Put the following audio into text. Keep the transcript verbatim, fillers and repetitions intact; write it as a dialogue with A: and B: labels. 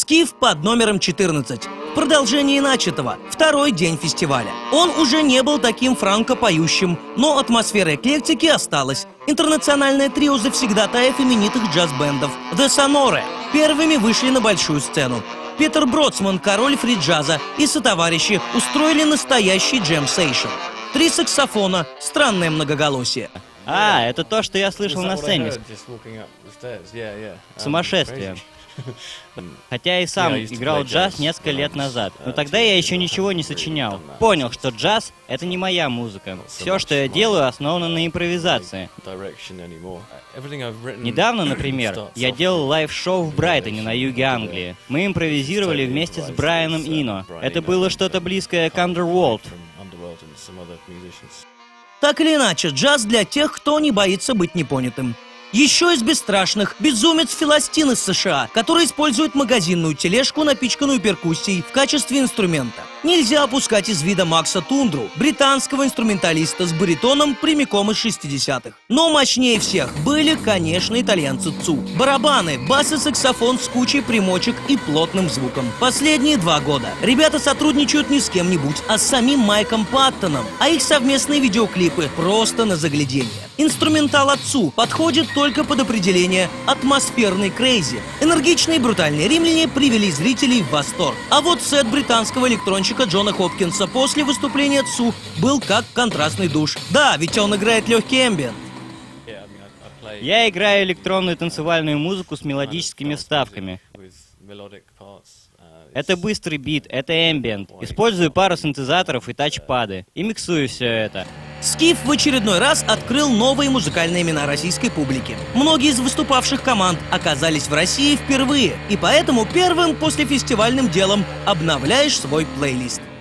A: Скиф под номером четырнадцать. В продолжении начатого. Второй день фестиваля. Он уже не был таким франко-поющим, но атмосфера эклектики осталась. Интернациональное трио завсегдатаев именитых джаз-бендов The Sonore первыми вышли на большую сцену. Питер Бродсман, король фри-джаза, и сотоварищи устроили настоящий джем-сейшн. Три саксофона, странное многоголосие.
B: А, это то, что я слышал на сцене. Сумасшествие. Хотя и сам играл джаз несколько лет назад, но тогда я еще ничего не сочинял. Понял, что джаз — это не моя музыка. Все, что я делаю, основано на импровизации. Недавно, например, я делал лайв-шоу в Брайтоне на юге Англии. Мы импровизировали вместе с Брайаном Ино. Это было что-то близкое к Underworld.
A: Так или иначе, джаз для тех, кто не боится быть непонятым. Еще из бесстрашных безумец Филастин из США, который использует магазинную тележку, напичканную перкуссией, в качестве инструмента. Нельзя опускать из вида Макса Тундру, британского инструменталиста с баритоном прямиком из шестидесятых. Но мощнее всех были, конечно, итальянцы Цу. Барабаны, бас и саксофон с кучей примочек и плотным звуком. Последние два года ребята сотрудничают не с кем-нибудь, а с самим Майком Паттоном, а их совместные видеоклипы просто на загляденье. Инструментал от Цу подходит только под определение атмосферный крейзи. Энергичные и брутальные римляне привели зрителей в восторг. А вот сет британского электронщика Джона Хопкинса после выступления Цу был как контрастный душ. Да, ведь он играет легкий эмбиент.
B: Я играю электронную танцевальную музыку с мелодическими вставками. Это быстрый бит, это эмбиент. Использую пару синтезаторов и тачпады. И миксую все это.
A: Скиф в очередной раз открыл новые музыкальные имена российской публики. Многие из выступавших команд оказались в России впервые, и поэтому первым послефестивальным делом обновляешь свой плейлист.